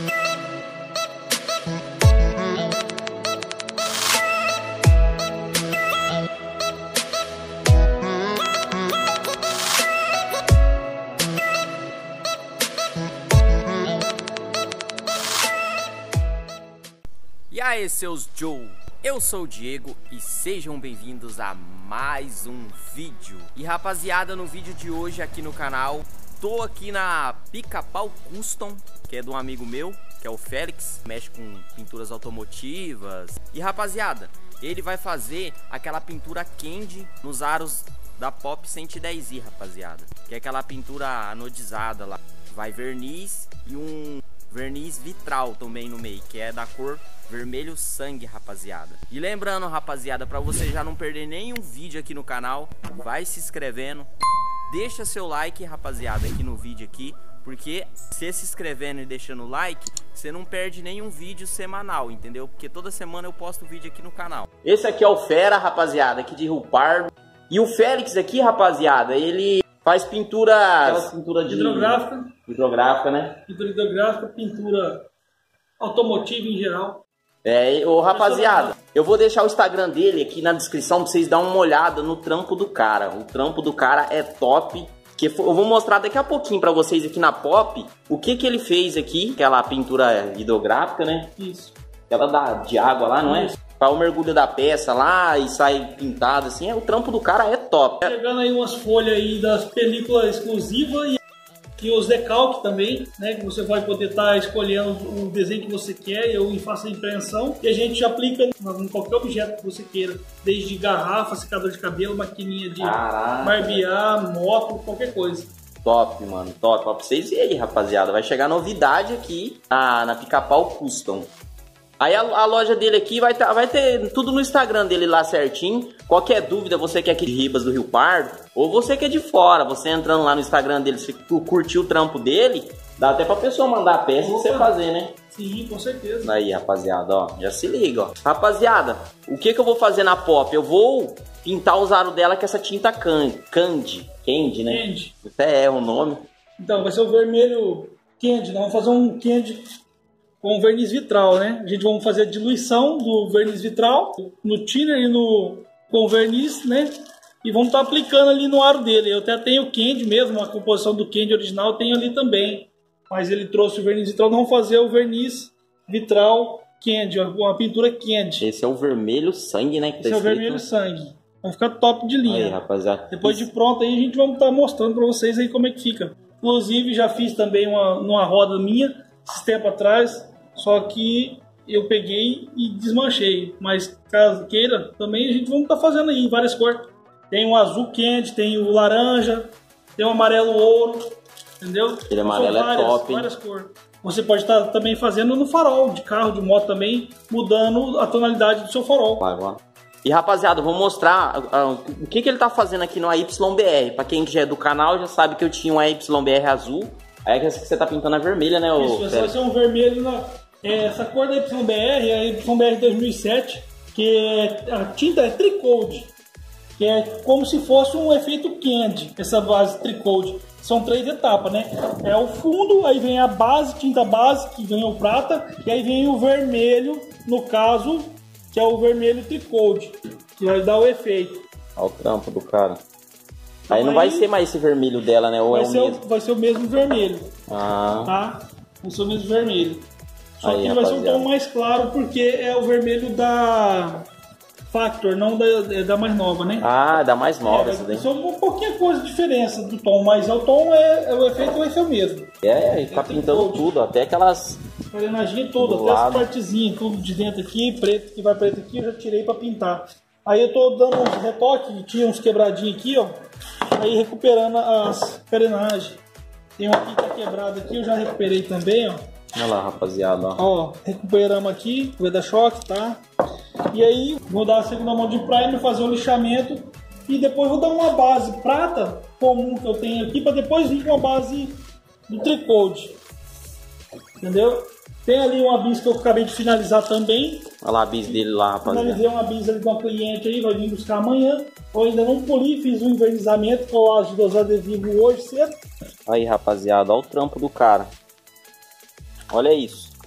E aí, seus Joe, eu sou o Diego e sejam bem-vindos a mais um vídeo. E rapaziada, no vídeo de hoje aqui no canal, tô aqui na Pica-Pau Custom, que é de um amigo meu, que é o Félix, mexe com pinturas automotivas. E rapaziada, ele vai fazer aquela pintura candy nos aros da Pop 110i, rapaziada, que é aquela pintura anodizada lá. Vai verniz e um verniz vitral também no meio, que é da cor vermelho sangue, rapaziada. E lembrando, rapaziada, pra você já não perder nenhum vídeo aqui no canal, vai se inscrevendo, deixa seu like, rapaziada, aqui no vídeo aqui, porque se inscrevendo e deixando o like, você não perde nenhum vídeo semanal, entendeu? Porque toda semana eu posto vídeo aqui no canal. Esse aqui é o Fera, rapaziada, aqui de Rio Pardo. E o Félix aqui, rapaziada, ele faz pintura de hidrográfica, né? Pintura hidrográfica, pintura automotiva em geral. Ô rapaziada, eu vou deixar o Instagram dele aqui na descrição pra vocês darem uma olhada no trampo do cara. O trampo do cara é top. Eu vou mostrar daqui a pouquinho pra vocês aqui na Pop o que ele fez aqui. Aquela pintura hidrográfica, né? Isso. Aquela de água lá, não é? Para o mergulho da peça lá e sai pintado assim. O trampo do cara é top. Pegando aí umas folhas aí das películas exclusivas e os decalques também, né? Que você vai poder estar escolhendo o desenho que você quer e faça a impressão. E a gente aplica em qualquer objeto que você queira. Desde garrafa, secador de cabelo, maquininha de barbear, moto, qualquer coisa. Top, mano, top. Ó, pra vocês verem aí, rapaziada. Vai chegar novidade aqui na Pica-Pau Custom. Aí a loja dele aqui vai ter tudo no Instagram dele lá certinho. Qualquer dúvida, você que é aqui de Ribas do Rio Pardo, ou você que é de fora, você entrando lá no Instagram dele, se curtir o trampo dele, dá até pra pessoa mandar a peça e você fazer, né? Sim, com certeza. Aí, rapaziada, ó, já se liga, ó. Rapaziada, o que eu vou fazer na Pop? Eu vou pintar os aros dela com essa tinta Candy, né? Candy. Até é o nome. Então, vai ser o vermelho Candy, nós vamos fazer um Candy com verniz vitral, né? A gente vai fazer a diluição do verniz vitral no thinner e com verniz, né? E vamos estar aplicando ali no aro dele. Eu até tenho o Candy mesmo, a composição do Candy original eu tenho ali também. Mas ele trouxe o verniz vitral, nós vamos fazer o verniz vitral Candy, uma pintura Candy. Esse é o vermelho sangue, né? Esse é o vermelho sangue. Vai ficar top de linha. Aí, rapaziada. Depois de pronto aí a gente vai estar mostrando para vocês aí como é que fica. Inclusive já fiz também numa roda minha, esse tempo atrás. Só que eu peguei e desmanchei. Mas caso queira, também a gente vai estar fazendo aí em várias cores. Tem o azul quente, tem o laranja, tem o amarelo ouro, entendeu? Aquele amarelo é top, hein? Várias cores. Você pode estar também fazendo no farol, de carro, de moto também, mudando a tonalidade do seu farol. Vai. E rapaziada, eu vou mostrar o que ele tá fazendo aqui no AYBR. Pra quem já é do canal já sabe que eu tinha um AYBR azul. Aí essa que você tá pintando a vermelha, né? Isso, vai ser um vermelho essa cor da YBR é a YBR 2007, que a tinta é Tricode, que é como se fosse um efeito Candy, essa base Tricode. São 3 etapas, né? É o fundo, aí vem a base, tinta base, que vem o prata, e aí vem o vermelho, no caso, que é o vermelho Tricode, que vai dar o efeito. Olha o trampo do cara. Aí não vai ser mais esse vermelho dela, né? Ou vai ser o mesmo vermelho. Tá? Vai ser o mesmo vermelho. Só aí, que vai ser um tom mais claro porque é o vermelho da Factor, não da mais nova, né? Da mais nova essa daí. Só um pouquinho coisa de diferença do tom, mas o tom o efeito vai ser o mesmo. E tá pintando tudo, até aquelas engrenagem toda, até as partezinhas, tudo de dentro aqui, preto, que vai preto aqui, eu já tirei pra pintar. Aí eu tô dando uns retoques, tinha uns quebradinhos aqui, ó. Aí recuperando as carenagens. Tem um aqui que tá quebrado aqui, eu já recuperei também, ó. Olha lá, rapaziada, ó. Recuperamos aqui, o Veda-Choque, tá? E aí, vou dar a segunda mão de primer, fazer o lixamento. E depois vou dar uma base prata comum que eu tenho aqui, pra depois vir com a base do Tricode. Entendeu? Tem ali uma bis que eu acabei de finalizar também. Olha lá a bis dele lá, rapaziada. Finalizei uma bis ali de uma cliente aí, vai vir buscar amanhã. Eu ainda não poli, fiz um invernizamento com o aço de adesivo hoje cedo. Aí, rapaziada, olha o trampo do cara. Olha isso.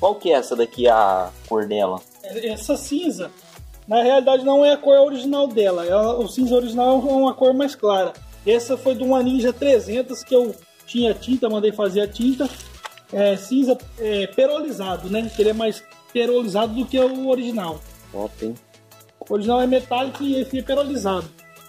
Qual que é essa daqui, a cor dela? Essa cinza, na realidade, não é a cor original dela. O cinza original é uma cor mais clara. Essa foi de uma Ninja 300 que eu tinha tinta, mandei fazer a tinta. Cinza perolizado, né? Que ele é mais perolizado do que o original. Top, hein? O original é metálico e esse é perolizado.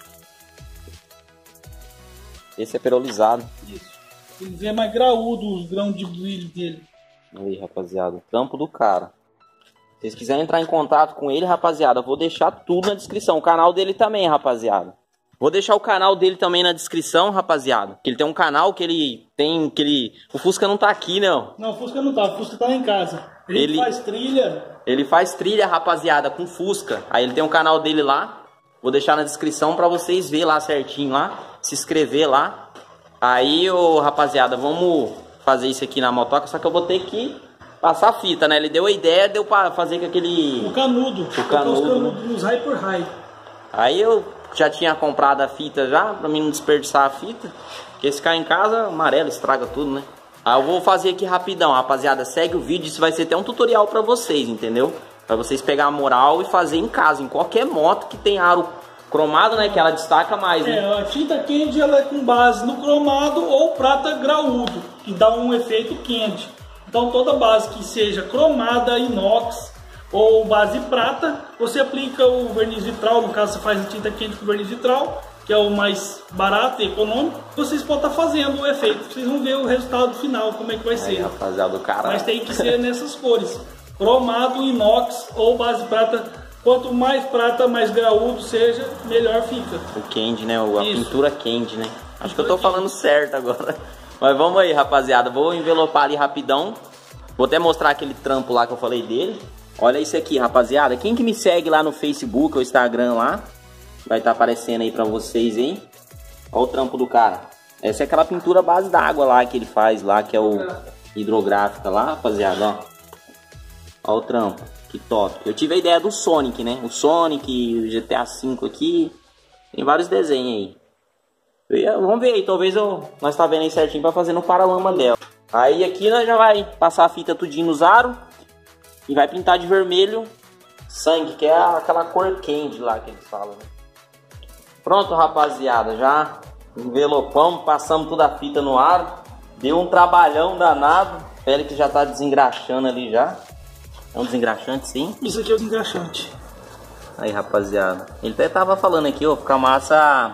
Esse é perolizado. Isso. Ele é mais graúdo, os grãos de brilho dele. Aí, rapaziada, o trampo do cara. Se vocês quiserem entrar em contato com ele, rapaziada, eu vou deixar tudo na descrição. O canal dele também, rapaziada. Vou deixar o canal dele também na descrição, rapaziada. Ele tem um canal que ele tem... O Fusca não tá aqui, não. Não, o Fusca não tá. O Fusca tá lá em casa. Ele faz trilha. Ele faz trilha, rapaziada, com Fusca. Aí ele tem um canal dele lá. Vou deixar na descrição pra vocês verem lá certinho lá. Se inscrever lá. Aí, rapaziada, vamos fazer isso aqui na motoca. Só que eu vou ter que passar a fita, né? Ele deu a ideia, deu pra fazer com aquele... O canudo. O canudo, né? Nos high por high. Aí eu já tinha comprado a fita já, pra mim não desperdiçar a fita. Porque se ficar em casa, amarelo, estraga tudo, né? Aí eu vou fazer aqui rapidão, rapaziada. Segue o vídeo, isso vai ser até um tutorial pra vocês, entendeu? Pra vocês pegar a moral e fazer em casa, em qualquer moto que tem aro cromado, né? Que ela destaca mais, né? A tinta Candy ela é com base no cromado ou prata graúdo, que dá um efeito Candy. Então toda base que seja cromada, inox ou base prata, você aplica o verniz vitral. No caso, você faz a tinta Candy com verniz vitral, que é o mais barato e econômico. Vocês podem estar fazendo o efeito, vocês vão ver o resultado final, como é que vai ser. Rapaziada, o cara... Mas tem que ser nessas cores: cromado, inox ou base prata. Quanto mais prata, mais graúdo seja, melhor fica. O Candy, né? A pintura Candy, né? Acho que eu tô falando certo agora. Mas vamos aí, rapaziada. Vou envelopar ali rapidão. Vou até mostrar aquele trampo lá que eu falei dele. Olha isso aqui, rapaziada. Quem que me segue lá no Facebook ou Instagram lá, vai estar aparecendo aí pra vocês, hein? Olha o trampo do cara. Essa é aquela pintura base d'água lá que ele faz lá, que é o hidrográfica lá, rapaziada, ó. Olha o trampo. Que top. Eu tive a ideia do Sonic, né? O Sonic, o GTA V aqui. Tem vários desenhos aí. Vamos ver aí, talvez nós tá vendo aí certinho pra fazer no paralama dela. Aí aqui nós já vai passar a fita tudinho nos aros. E vai pintar de vermelho sangue, que é aquela cor Candy lá que eles falam, né? Pronto, rapaziada. Já envelopamos, passamos toda a fita no aro. Deu um trabalhão danado. Pele que já tá desengraxando ali já. É um desengraxante, sim? Isso aqui é o desengraxante. Aí, rapaziada. Ele até tava falando aqui, ó, ficar massa,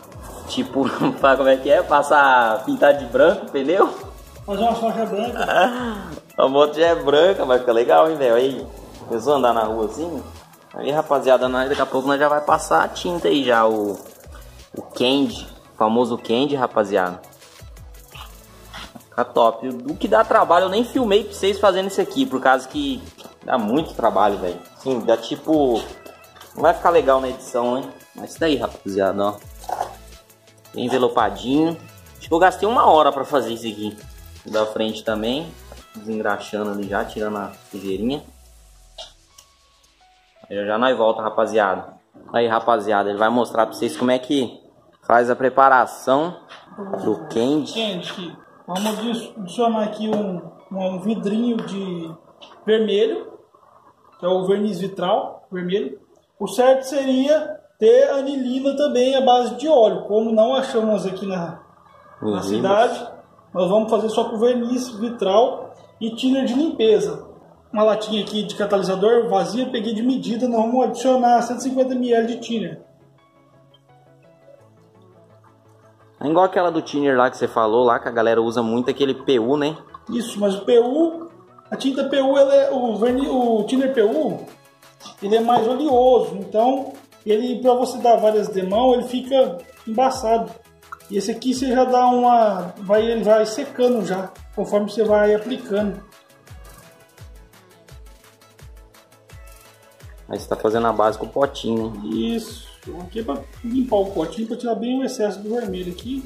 tipo, como é que é? Passar, pintar de branco o pneu. Fazer uma faixa branca. A moto já é branca, vai ficar legal, hein, velho? Aí, pensou andar na rua assim? Aí, rapaziada, daqui a pouco nós já vai passar a tinta aí já, o Candy, o famoso Candy, rapaziada. Fica top. O que dá trabalho, eu nem filmei pra vocês fazendo isso aqui, por causa que dá muito trabalho, velho. Sim, dá tipo... Não vai ficar legal na edição, hein? Mas isso daí, rapaziada, ó. Bem envelopadinho. Acho que eu gastei 1 hora pra fazer isso aqui. Da frente também. Desengraxando ali já, tirando a sujeirinha. Aí já nós volta, rapaziada. Aí, rapaziada, ele vai mostrar pra vocês como é que faz a preparação do Candy. Candy, vamos adicionar aqui um vidrinho de vermelho, que é o verniz vitral vermelho. O certo seria ter anilina também à base de óleo. Como não achamos aqui na cidade, nós vamos fazer só com verniz vitral e thinner de limpeza. Uma latinha aqui de catalisador vazia, peguei de medida, nós vamos adicionar 150 ml de thinner. É igual aquela do thinner lá que você falou lá, que a galera usa muito aquele PU, né? Isso, mas o PU, a tinta PU, o thinner PU, ele é mais oleoso, então ele, para você dar várias demãos, ele fica embaçado. E esse aqui você já dá ele vai secando já, conforme você vai aplicando. Aí você tá fazendo a base com o potinho, né? Isso, aqui é para limpar o potinho, para tirar bem o excesso do vermelho aqui.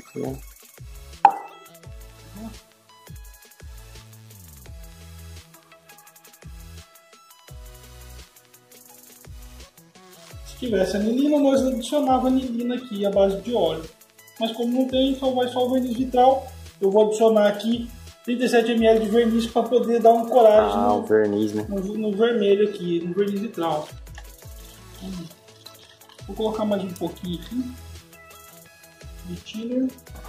Se tivesse anilina, nós adicionava anilina aqui à base de óleo. Mas como não tem, só vai só o verniz vitral. Eu vou adicionar aqui 37 ml de verniz para poder dar uma coragem o verniz, né? no vermelho aqui, no verniz vitral. Vou colocar mais um pouquinho aqui de thinner.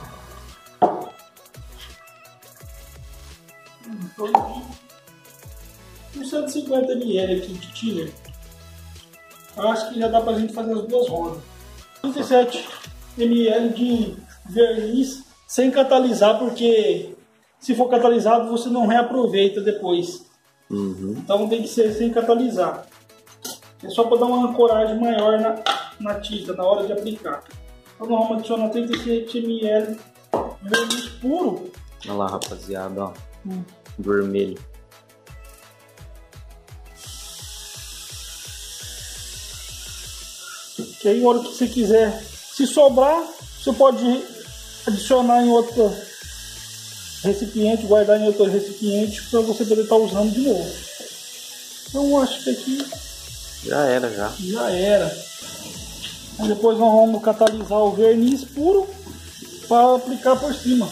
150 ml aqui de thinner. Eu acho que já dá pra gente fazer as duas rodas. 37 ml de verniz sem catalisar, porque se for catalisado você não reaproveita depois. Então tem que ser sem catalisar. É só para dar uma ancoragem maior na tinta na hora de aplicar. Então nós vamos adicionar 37 ml de verniz puro. Olha lá, rapaziada, ó. Vermelho. Que aí, na hora que você quiser, se sobrar, você pode adicionar em outro recipiente, guardar em outro recipiente para você poder estar usando de novo. Então, acho que aqui já era. Já era. Aí depois nós vamos catalisar o verniz puro para aplicar por cima.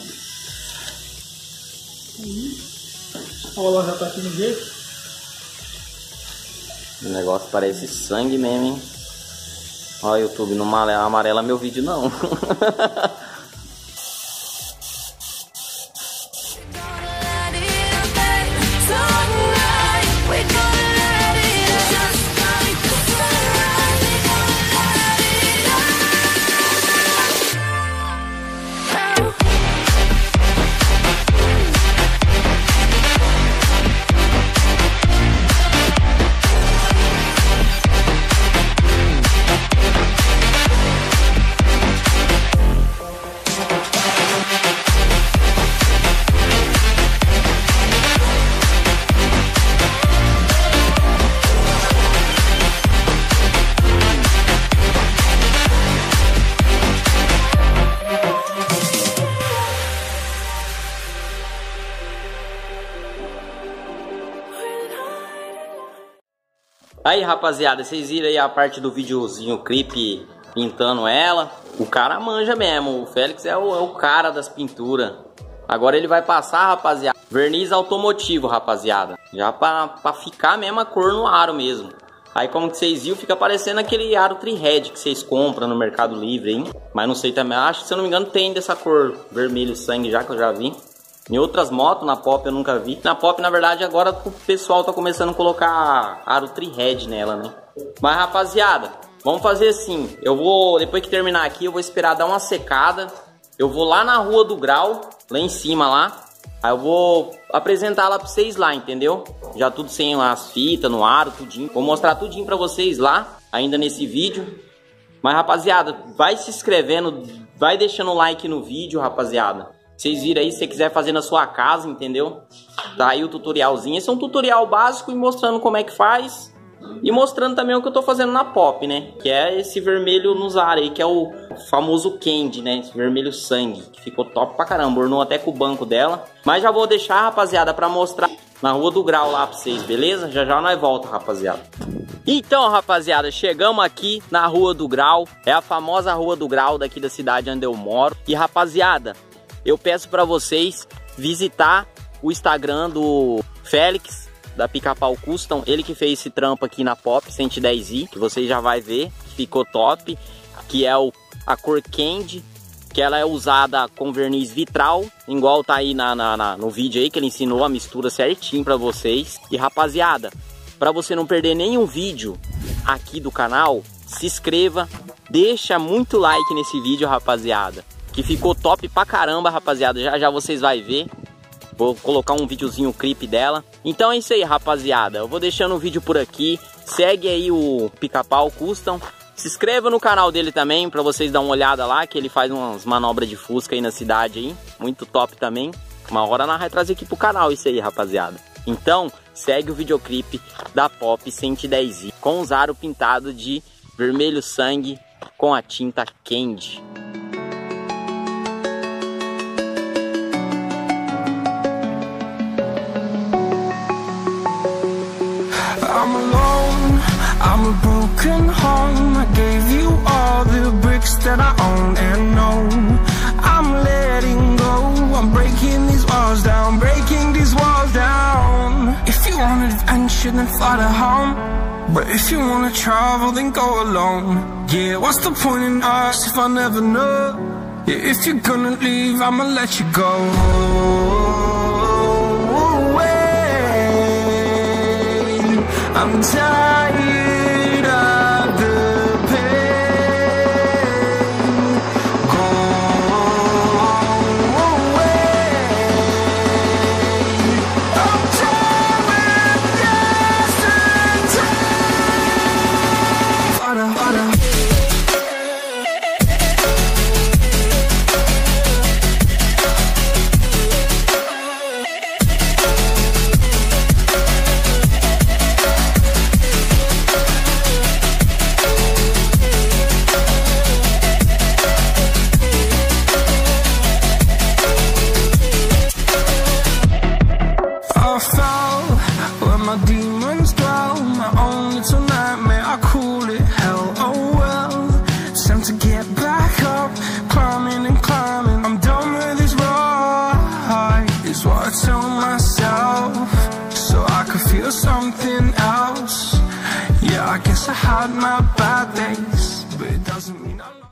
Olha lá, já tá aqui no jeito. O negócio parece sangue mesmo, hein? Olha, YouTube, não amarela meu vídeo não. Aí, rapaziada, vocês viram aí a parte do videozinho clipe pintando ela. O cara manja mesmo, o Félix é o cara das pinturas. Agora ele vai passar, rapaziada, verniz automotivo, rapaziada. Já pra ficar a mesma cor no aro mesmo. Aí como que vocês viram, fica parecendo aquele aro tri-red que vocês compram no Mercado Livre, hein? Mas não sei também, acho que se eu não me engano tem dessa cor vermelho sangue já, que eu já vi. Em outras motos, na Pop eu nunca vi. Na Pop, na verdade, agora o pessoal tá começando a colocar aro tri-red nela, né? Mas, rapaziada, vamos fazer assim. Eu vou, depois que terminar aqui, eu vou esperar dar uma secada. Eu vou lá na Rua do Grau, lá em cima lá. Aí eu vou apresentar lá pra vocês lá, entendeu? Já tudo sem as fitas, no aro, tudinho. Vou mostrar tudinho pra vocês lá, ainda nesse vídeo. Mas, rapaziada, vai se inscrevendo, vai deixando o like no vídeo, rapaziada. Vocês viram aí, se você quiser fazer na sua casa, entendeu? Tá aí o tutorialzinho. Esse é um tutorial básico e mostrando como é que faz. E mostrando também o que eu tô fazendo na Pop, né? Que é esse vermelho nos ares aí, que é o famoso Candy, né? Esse vermelho sangue, que ficou top pra caramba. Ornou até com o banco dela. Mas já vou deixar, rapaziada, pra mostrar na Rua do Grau lá pra vocês, beleza? Já já nós volta, rapaziada. Então, rapaziada, chegamos aqui na Rua do Grau. É a famosa Rua do Grau daqui da cidade onde eu moro. E, rapaziada, eu peço pra vocês visitar o Instagram do Félix, da Pica-Pau Custom. Ele que fez esse trampo aqui na Pop 110i, que vocês já vai ver, ficou top. Que é a cor Candy, que ela é usada com verniz vitral, igual tá aí no vídeo aí, que ele ensinou a mistura certinho pra vocês. E, rapaziada, pra você não perder nenhum vídeo aqui do canal, se inscreva, deixa muito like nesse vídeo, rapaziada, que ficou top pra caramba, rapaziada. Já já vocês vão ver. Vou colocar um videozinho clipe dela. Então é isso aí, rapaziada. Eu vou deixando o vídeo por aqui. Segue aí o Pica-Pau Custom. Se inscreva no canal dele também, pra vocês dar uma olhada lá, que ele faz umas manobras de Fusca aí na cidade aí. Muito top também. Uma hora nós vamos trazer aqui pro canal isso aí, rapaziada. Então, segue o videoclipe da Pop 110i com os aros pintados de vermelho sangue com a tinta Candy. I'm alone, I'm a broken home. I gave you all the bricks that I own and know. I'm letting go, I'm breaking these walls down, breaking then fly to home. But if you wanna travel, then go alone. Yeah, what's the point in us if I never know? Yeah, if you're gonna leave, I'ma let you go. I'm tired of the pain. Go away. I'm tired of yesterday. Harder, harder. Where my demons dwell, my own little nightmare, I call it hell. Oh well, it's time to get back up, climbing and climbing. I'm done with this ride, is what I tell myself, so I could feel something else. Yeah, I guess I had my bad days, but it doesn't mean I'm